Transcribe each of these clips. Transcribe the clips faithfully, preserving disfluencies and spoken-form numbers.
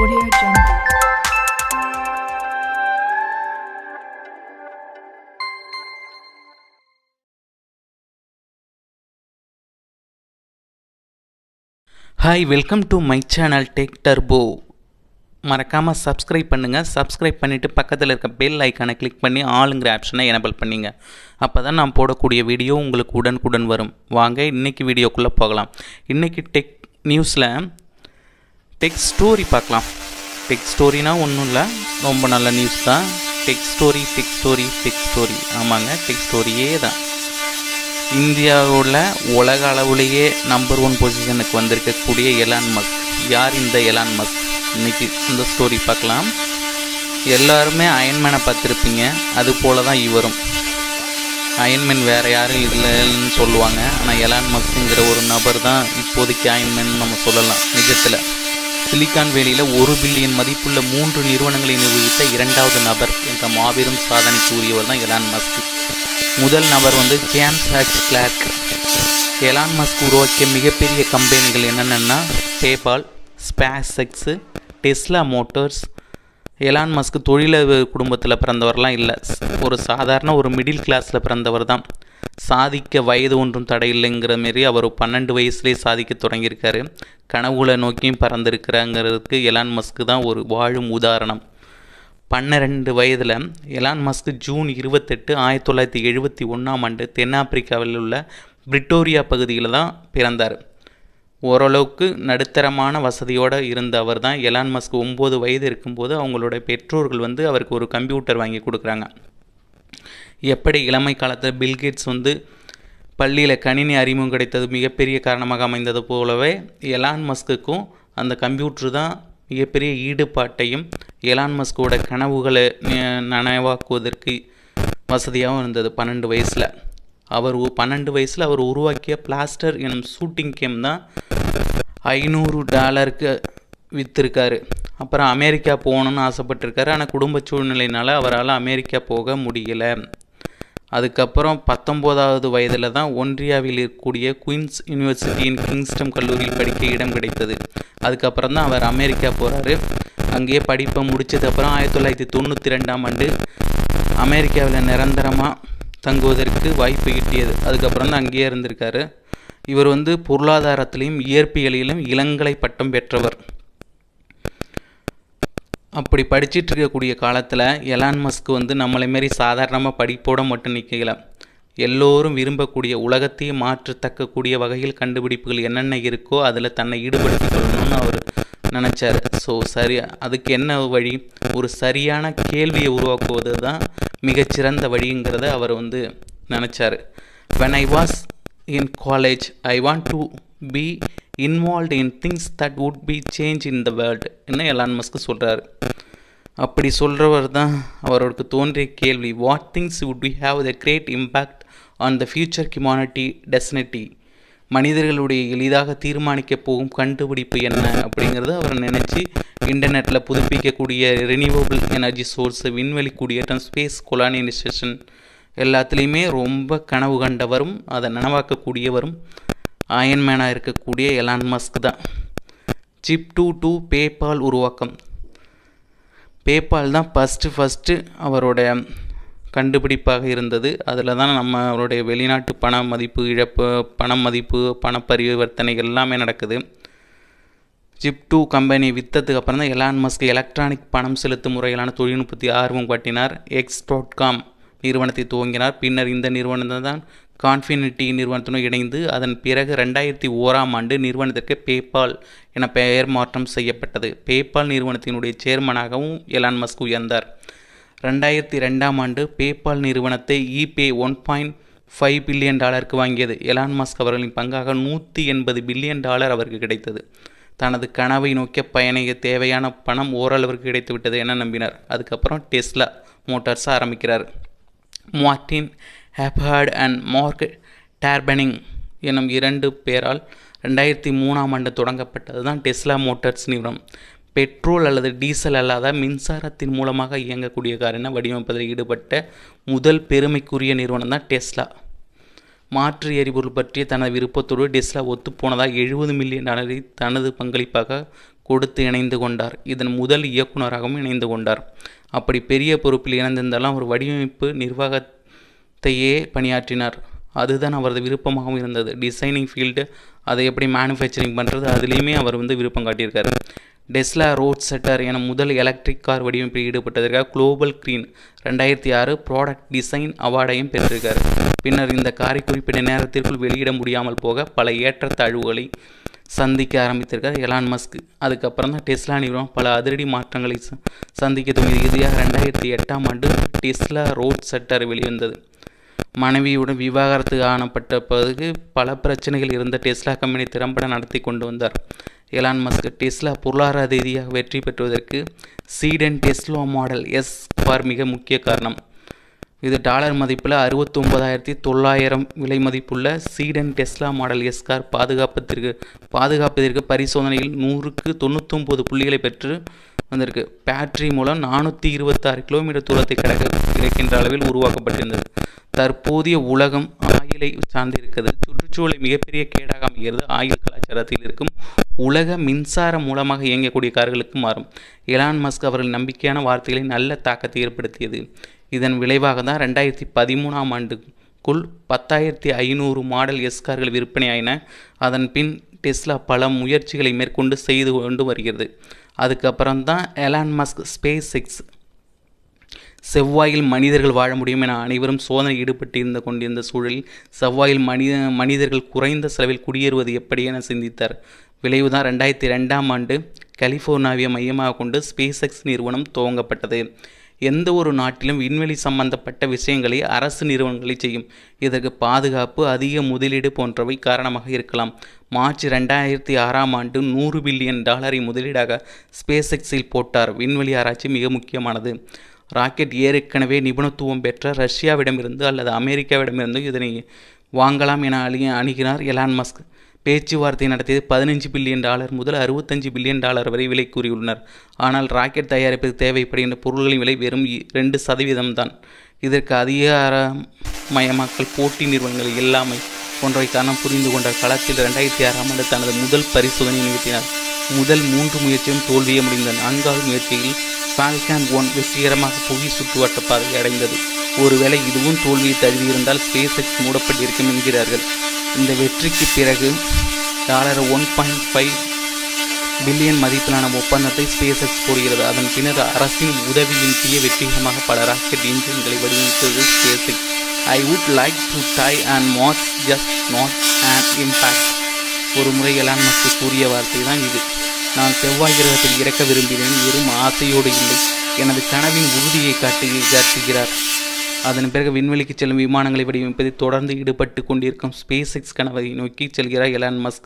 Audio Jungle. Hi, welcome to my channel Tech Turbo. மறக்காமல் subscribe பண்ணுங்கள். Subscribe பண்ணிவிட்டு பக்கத்தில் இருக்க பெல் ஐக்கானை கிளிக் பண்ணி ஆளுங்கிற ஆப்ஷனை எனபிள் பண்ணிங்க. அப்போ தான் நான் போடக்கூடிய வீடியோ உங்களுக்கு உடனுக்குடன் வரும். வாங்க இன்றைக்கி வீடியோக்குள்ளே போகலாம். இன்றைக்கி டெக் நியூஸில் டெக் ஸ்டோரி பார்க்கலாம். டெக் ஸ்டோரினா ஒன்றும் இல்லை, ரொம்ப நல்ல நியூஸ் தான். Tech story tech story tech story ஆமாங்க, டெக் ஸ்டோரியே தான். இந்தியாவில் உலக அளவுலேயே நம்பர் ஒன் பொசிஷனுக்கு வந்திருக்கக்கூடிய எலான் மஸ்க். யார் இந்த எலான் மஸ்க்? இன்றைக்கி இந்த ஸ்டோரி பார்க்கலாம். எல்லாருமே அயன்மேனை பார்த்துருப்பீங்க, அது போல தான் இவரும். அயன்மேன் வேறு யாரும் இல்லைன்னு சொல்லுவாங்க, ஆனால் எலான் மஸ்க்குங்கிற ஒரு நபர் தான் இப்போதைக்கு அயன்மேன் நம்ம சொல்லலாம். நிஜத்தில் சிலிக்கான் வேலியில் ஒரு பில்லியன் மதிப்புள்ள மூன்று நிறுவனங்களை நிர்வகித்த இரண்டாவது நபர் என்ற மாபெரும் சாதனைக்கு உரியவர் தான் எலான் மஸ்க். முதல் நபர் வந்து James H Clark. Elon Musk உருவாக்கிய மிகப்பெரிய கம்பெனிகள் என்னென்னா PayPal, SpaceX, Tesla Motors. Elon Musk தொழிலதிபர் குடும்பத்தில் பிறந்தவர்லாம் இல்லை, ஒரு சாதாரண ஒரு மிடில் கிளாஸில் பிறந்தவர் தான். சாதிக்க வயது ஒன்றும் தடையில்லைங்கிற மாரி அவர் பன்னெண்டு வயசுலேயே சாதிக்க தொடங்கியிருக்காரு. கனவுகளை நோக்கியும் பறந்துருக்கிறாங்கிறதுக்கு எலான் மஸ்க் தான் ஒரு வாழும் உதாரணம். பன்னிரெண்டு வயதில் எலான் மஸ்க் ஜூன் இருபத்தெட்டு ஆயிரத்தி தொள்ளாயிரத்தி எழுபத்தி ஒன்றாம் ஆண்டு தென்னாப்பிரிக்காவில் உள்ள பிரிட்டோரியா பகுதியில் தான் பிறந்தார். ஓரளவுக்கு நடுத்தரமான வசதியோடு இருந்த அவர் தான் எலான் மஸ்க் ஒம்பது வயது இருக்கும்போது அவங்களோட பெற்றோர்கள் வந்து அவருக்கு ஒரு கம்ப்யூட்டர் வாங்கி கொடுக்குறாங்க. எப்படி இளமை காலத்தில் பில்கேட்ஸ் வந்து பள்ளியில் கணினி அறிமுகம் கிடைத்தது மிகப்பெரிய காரணமாக அமைந்தது போலவே எலான் மஸ்க்குக்கும் அந்த கம்ப்யூட்டர் தான் மிகப்பெரிய ஈடுபாட்டையும் எலான் மஸ்கோட கனவுகளை நனவாக்குவதற்கு வசதியாகவும் இருந்தது. பன்னெண்டு வயசில் அவர் பன்னெண்டு வயசில் அவர் உருவாக்கிய பிளாஸ்டர் எனும் ஷூட்டிங் கேம் தான் ஐநூறு டாலருக்கு விற்றுருக்காரு. அப்புறம் அமெரிக்கா போகணுன்னு ஆசைப்பட்டிருக்காரு, ஆனால் குடும்ப சூழ்நிலையினால் அவரால் அமெரிக்கா போக முடியலை. அதுக்கப்புறம் பத்தொம்போதாவது வயதில் தான் ஒன்றியாவில் இருக்கக்கூடிய குயின்ஸ் யூனிவர்சிட்டியின் கிங்ஸ்டம் கல்லூரியில் படிக்க இடம் கிடைத்தது. அதுக்கப்புறம் தான் அவர் அமெரிக்கா போகிறாரு. அங்கேயே படிப்பை முடித்ததுக்கப்புறம் ஆயிரத்தி தொள்ளாயிரத்தி தொண்ணூற்றி ரெண்டாம் ஆண்டு அமெரிக்காவில் நிரந்தரமாக தங்குவதற்கு வாய்ப்பு கிட்டியது. அதுக்கப்புறம் தான் அங்கேயே இருந்திருக்காரு. இவர் வந்து பொருளாதாரத்திலையும் இயற்பியலிலும் இளங்கலை பட்டம் பெற்றவர். அப்படி படிச்சுட்டு இருக்கக்கூடிய காலத்தில் எலான் மஸ்க் வந்து நம்மளை மாரி சாதாரணமாக படிப்போடு மட்டும் நிற்கல, எல்லோரும் விரும்பக்கூடிய உலகத்தையே மாற்றத்தக்கக்கூடிய வகையில் கண்டுபிடிப்புகள் என்னென்ன இருக்கோ அதில் தன்னை ஈடுபடுத்தி கொள்ளணும்னு அவர் நினச்சார். ஸோ சரி, அதுக்கு என்ன வழி? ஒரு சரியான கேள்வியை உருவாக்குவது தான் மிகச்சிறந்த வழிங்கிறத அவர் வந்து நினச்சார். when I was in college I want to be involved in things that would be change in the world என்ன எலான் மஸ்க் சொல்கிறார். அப்படி சொல்கிறவர் தான் அவருக்கு தோன்றிய கேள்வி, what things would we have the great impact on the future humanity destiny. மனிதர்களுடைய எளிதாக தீர்மானிக்க போகும் கண்டுபிடிப்பு என்ன அப்படிங்கிறத அவர் நினச்சி இன்டர்நெட்டில் புதுப்பிக்கக்கூடிய ரினியூவபிள் எனர்ஜி சோர்ஸு, விண்வெளி குடியேற்றம், ஸ்பேஸ் கொலானைசேஷன் எல்லாத்துலேயுமே ரொம்ப கனவு கண்டவரும் அதை நனவாக்கக்கூடியவரும் அயன்மேனாக இருக்கக்கூடிய எலான் மஸ்க் தான். சிப் டூ டூ பேபால் உருவாக்கம். பேபால் தான் ஃபஸ்ட்டு ஃபஸ்ட்டு அவருடைய கண்டுபிடிப்பாக இருந்தது. அதில் தான் நம்ம அவருடைய வெளிநாட்டு பண மதிப்பு இழப்பு, பண மதிப்பு, பண பரிவர்த்தனைகள் எல்லாமே நடக்குது. ஜிப் டூ கம்பெனி விற்றதுக்கு அப்புறம் தான் எலான் மஸ்க் எலக்ட்ரானிக் பணம் செலுத்தும் முறையிலான தொழில்நுட்பத்தை ஆர்வம் காட்டினார். எக்ஸ் டாட் காம் நிறுவனத்தை துவங்கினார். பின்னர் இந்த நிறுவனத்தை தான் கான்ஃபினிட்டி நிறுவனத்துடன் இணைந்து அதன் பிறகு ரெண்டாயிரத்தி ஓராம் ஆண்டு நிறுவனத்திற்கு பேபால் என பெயர் மாற்றம் செய்யப்பட்டது. பேபால் நிறுவனத்தினுடைய சேர்மனாகவும் எலான் மஸ்க் உயர்ந்தார். ரெண்டாயிரத்தி ரெண்டாம் ஆண்டு பேபால் நிறுவனத்தை eBay one point five billion டாலருக்கு வாங்கியது. எலான் மஸ்க் அவர்களின் பங்காக நூற்றி எண்பது பில்லியன் டாலர் அவருக்கு கிடைத்தது. தனது கனவை நோக்கிய பயணிக்க தேவையான பணம் ஓரளவிற்கு கிடைத்து விட்டது என நம்பினார். அதுக்கப்புறம் டெஸ்லா மோட்டார்ஸ் ஆரம்பிக்கிறார். Martin Eberhard and Marc Tarpenning எனும் இரண்டு பேரால் ரெண்டாயிரத்தி மூணாம் ஆண்டு தொடங்கப்பட்டது தான் டெஸ்லா மோட்டார்ஸ் நிறுவனம். பெட்ரோல் அல்லது டீசல் அல்லாத மின்சாரத்தின் மூலமாக இயங்கக்கூடிய காரினை வடிவமைப்பதில் ஈடுபட்ட முதல் பெருமைக்குரிய நிறுவனம் தான் டெஸ்லா. மாற்று எரிபொருள் பற்றிய தனது விருப்பத்தோடு டெஸ்லா ஒத்துப்போனதாக எழுபது மில்லியன் டாலரை தனது பங்களிப்பாக கொடுத்து இணைந்து கொண்டார். இதன் முதல் இயக்குநராகவும் இணைந்து கொண்டார். அப்படி பெரிய பொறுப்பில் இணைந்திருந்தாலும் அவர் வடிவமைப்பு நிர்வாகத்தையே பணியாற்றினார். அதுதான் அவரது விருப்பமாகவும் இருந்தது. டிசைனிங் ஃபீல்டு, அதை எப்படி மேனுஃபேக்சரிங் பண்ணுறது, அதுலேயுமே அவர் வந்து விருப்பம் காட்டியிருக்காரு. டெஸ்லா ரோட் செட்டர் என முதல் எலக்ட்ரிக் கார் வடிவமைப்பில் ஈடுபட்டதற்காக குளோபல் கிரீன் ரெண்டாயிரத்தி ஆறு ப்ராடக்ட் டிசைன் அவார்டையும் பெற்றிருக்கார். பின்னர் இந்த காரை குறிப்பிட்ட நேரத்திற்குள் வெளியிட முடியாமல் போக பல ஏற்றத்தாழ்வுகளை சந்திக்க ஆரம்பித்திருக்கார் எலான் மஸ்க். அதுக்கப்புறம் தான் டெஸ்லா நிறுவனம் பல அதிரடி மாற்றங்களை சந்திக்க துணியது. இறுதியாக ரெண்டாயிரத்தி எட்டாம் ஆண்டு டெஸ்லா ரோட் செட்டர் வெளிவந்தது. மனைவியுடன் விவாகரத்து காணப்பட்ட பிறகு பல பிரச்சனைகள் இருந்த டெஸ்லா கம்பெனி திறம்பட நடத்தி கொண்டு வந்தார் எலான் மஸ்க். டெஸ்லா பொருளாதார ரீதியாக வெற்றி பெற்றுவதற்கு சீடன் டெஸ்லா மாடல் எஸ் கார் மிக முக்கிய காரணம். இது டாலர் மதிப்பில் அறுபத்தி ஒன்பதாயிரத்தி தொள்ளாயிரம் விலை மதிப்புள்ள சீடன் டெஸ்லா மாடல் எஸ் கார் பாதுகாப்பதற்கு பாதுகாப்பதற்கு பரிசோதனையில் நூறுக்கு தொண்ணூத்தொம்பது புள்ளிகளை பெற்று வந்திருக்கு. பேட்டரி மூலம் நானூற்றி இருபத்தாறு கிலோமீட்டர் தூரத்தை கடக்க கிடைக்கின்ற அளவில் உருவாக்கப்பட்டிருந்தது. தற்போதைய உலகம் ஆயிலை சார்ந்திருக்கிறது. சுற்றுச்சூழலை மிகப்பெரிய கேடாக அமைகிறது. ஆயில் கலாச்சாரத்தில் இருக்கும் உலக மின்சார மூலமாக இயங்கக்கூடிய கார்களுக்கு மாறும். எலான் மஸ்க் அவர்கள் நம்பிக்கையான வார்த்தைகளை நல்ல தாக்கத்தை ஏற்படுத்தியது. இதன் விளைவாக தான் ரெண்டாயிரத்தி பதிமூணாம் ஆண்டுக்குள் பத்தாயிரத்தி ஐநூறு மாடல் எஸ் கார்கள் விற்பனையாயின. அதன் பின் டெஸ்லா பல முயற்சிகளை மேற்கொண்டு செய்து கொண்டு வருகிறது. அதுக்கப்புறம் தான் எலான் மஸ்க் ஸ்பேஸ் எக்ஸ் செவ்வாயில் மனிதர்கள் வாழ முடியும் என அனைவரும் சோதனை ஈடுபட்டு இருந்து கொண்டிருந்த சூழலில் செவ்வாயில் மனித மனிதர்கள் குறைந்த செலவில் குடியேறுவது எப்படி என சிந்தித்தார். விளைவுதான் ரெண்டாயிரத்தி ரெண்டாம் ஆண்டு கலிஃபோர்னியாவை மையமாக கொண்டு ஸ்பேஸ் எக்ஸ் நிறுவனம் துவங்கப்பட்டது. எந்த ஒரு நாட்டிலும் விண்வெளி சம்பந்தப்பட்ட விஷயங்களை அரசு நிறுவனங்களை செய்யும். இதற்கு பாதுகாப்பு, அதிக முதலீடு போன்றவை காரணமாக இருக்கலாம். மார்ச் ரெண்டாயிரத்தி ஆறாம் ஆண்டு நூறு பில்லியன் டாலரை முதலீடாக ஸ்பேஸ் எக்ஸில் போட்டார். விண்வெளி ஆராய்ச்சி மிக முக்கியமானது. ராக்கெட் ஏற்கனவே நிபுணத்துவம் பெற்ற ரஷ்யாவிடமிருந்து அல்லது அமெரிக்காவிடமிருந்து இதனை வாங்கலாம் என அணி அணுகினார் எலான் மஸ்க். பேச்சுவார்த்தை நடத்தியது பதினஞ்சு பில்லியன் டாலர் முதல் அறுபத்தஞ்சு பில்லியன் டாலர் வரை விலை கூறியுள்ளனர். ஆனால் ராக்கெட் தயாரிப்பதற்கு தேவைப்படுகின்ற பொருட்களின் விலை வெறும் ரெண்டு சதவீதம் தான். இதற்கு அதிகாரமயமாக்கல், போட்டி நிறுவனங்கள் இல்லாமை போன்றவை காரணம் புரிந்து கொண்ட களத்தில் ரெண்டாயிரத்தி ஆறாம் ஆண்டு தனது முதல் பரிசோதனை நிகழ்த்தினார். முதல் மூன்று முயற்சியும் தோல்வியே முடிந்த நான்காவது முயற்சியில் ஃபால்கன் ஒன் வெற்றிகரமாக புவி சுற்றுவட்ட பாதையை அடைந்தது. ஒருவேளை இதுவும் தோல்வியை தழுவியிருந்தால் ஸ்பேஸ் எக்ஸ் மூடப்பட்டிருக்கும் என்கிறார்கள். இந்த வெற்றிக்கு பிறகு dollar one point five billion மதிப்பிலான ஒப்பந்தத்தை ஸ்பேஸ் எக்ஸ் கோருகிறது. அதன் பின்னர் அரசின் உதவியின்றி வெற்றிகரமாக பல ராக்கெட் இன்ஜின்களை வடிவமைத்தது SpaceX. I would like to die on Mars just not on impact. ஒரு முறை எலான் மஸ்க் கூறிய வார்த்தை தான் இது. நான் செவ்வாய் கிரகத்தில் இறக்க விரும்பினேன், வெறும் ஆசையோடு இல்லை, எனது கனவின் உறுதியை காட்டு காட்டுகிறார். அதன் பிறகு விண்வெளிக்கு செல்லும் விமானங்களை வடிவமைப்பதில் தொடர்ந்து ஈடுபட்டு கொண்டிருக்கும் ஸ்பேஸ் எக்ஸ் கனவை நோக்கி செல்கிறார் எலான் மஸ்க்.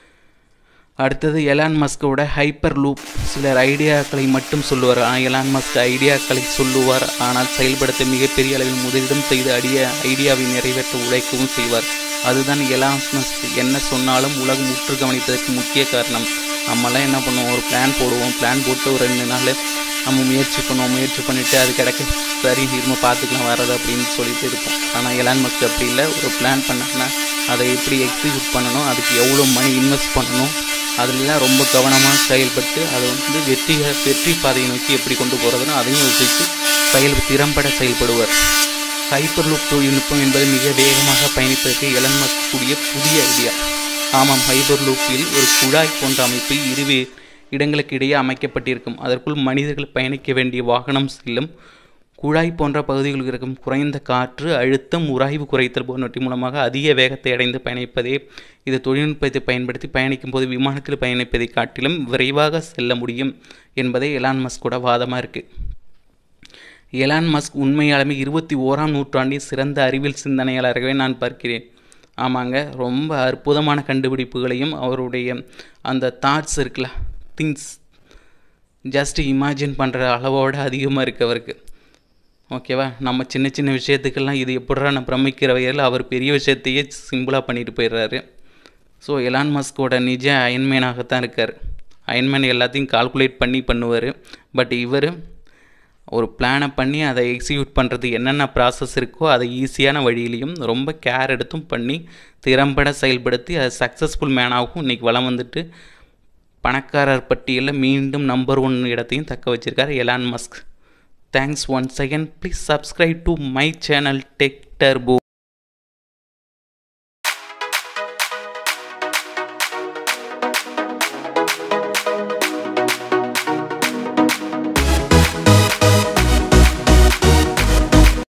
அடுத்தது எலான் மஸ்கோட ஹைப்பர் லூப். சிலர் ஐடியாக்களை மட்டும் சொல்லுவார். எலான் மஸ்க் ஐடியாக்களை சொல்லுவார், ஆனால் செயல்படுத்த மிகப்பெரிய அளவில் முதலிடம் செய்து அடிய ஐடியாவை நிறைவேற்ற உழைக்கவும் செய்வார். அதுதான் எலான் மஸ்க் என்ன சொன்னாலும் உலகம் உற்று கவனிப்பதற்கு முக்கிய காரணம். நம்மளாம் என்ன பண்ணுவோம், ஒரு பிளான் போடுவோம், பிளான் போட்டு ஒரு ரெண்டு நாள் நம்ம முயற்சி பண்ணுவோம், முயற்சி பண்ணிவிட்டு அது கிடைக்க சரி திரும்ப பார்த்துக்கலாம் வர்றது அப்படின்னு சொல்லிட்டு இருப்போம். ஆனால் எலான் மஸ்க் அப்படி இல்லை. ஒரு பிளான் பண்ணாங்கன்னா அதை எப்படி எக்ஸிக்யூட் பண்ணணும், அதுக்கு எவ்வளோ மணி இன்வெஸ்ட் பண்ணணும், அதுலாம் ரொம்ப கவனமாக செயல்பட்டு அதை வந்து வெற்றி வெற்றி பாதையை நோக்கி எப்படி கொண்டு போகிறதுனோ அதையும் யோசித்து செயல் திறம்பட செயல்படுவார். ஹைப்பர் லூப் தொழில்நுட்பம் என்பது மிக வேகமாக பயணிப்பதற்கு எலான் மஸ்க் கூடிய புதிய ஐடியா. ஆமாம், ஹைப்பர் லூப்பில் ஒரு குழாய் போன்ற அமைப்பு இருவே இடங்களுக்கு இடையே அமைக்கப்பட்டிருக்கும். அதற்குள் மனிதர்கள் பயணிக்க வேண்டிய வாகனம் செல்லும். குழாய் போன்ற பகுதிகளில் இருக்கும் குறைந்த காற்று அழுத்தம், உராய்வு குறைத்தல் போன்றவற்றின் மூலமாக அதிக வேகத்தை அடைந்து பயணிப்பதே. இது தொழில்நுட்பத்தை பயன்படுத்தி பயணிக்கும் போது விமானத்தில் பயணிப்பதை காட்டிலும் விரைவாக செல்ல முடியும் என்பதே எலான் மஸ்கோட வாதமாக இருக்குது. எலான் மஸ்க் உண்மையாலுமே இருபத்தி ஓராம் நூற்றாண்டின் சிறந்த அறிவியல் சிந்தனையாளராகவே நான் பார்க்கிறேன். ஆமாங்க, ரொம்ப அற்புதமான கண்டுபிடிப்புகளையும் அவருடைய அந்த தாட்ஸ் இருக்குல்ல, திங்ஸ் ஜஸ்ட் இமேஜின் பண்ணுற அளவோடு அதிகமாக இருக்குது அவருக்கு. ஓகேவா, நம்ம சின்ன சின்ன விஷயத்துக்கெல்லாம் இது எப்படா நான் பிரமிக்கிற வகையில் அவர் பெரிய விஷயத்தையே சிம்பிளாக பண்ணிட்டு போயிடுறாரு. ஸோ எலான் மஸ்கோட நிஜ அயன்மேனாகத்தான் இருக்கார். அயன்மேன் எல்லாத்தையும் கால்குலேட் பண்ணி பண்ணுவார். பட் இவர் ஒரு பிளானை பண்ணி அதை எக்ஸிக்யூட் பண்ணுறது என்னென்ன ப்ராசஸ் இருக்கோ அதை ஈஸியான வழியிலையும் ரொம்ப கேர் எடுத்தும் பண்ணி திறம்பட செயல்படுத்தி அது சக்ஸஸ்ஃபுல் மேனாகவும் இன்றைக்கி வளம் வந்துட்டு பணக்காரர் பட்டியலில் மீண்டும் நம்பர் ஒன் இடத்தையும் தக்க வச்சிருக்கார் Elon Musk. Thanks once again. Please subscribe to my channel Tech turbo.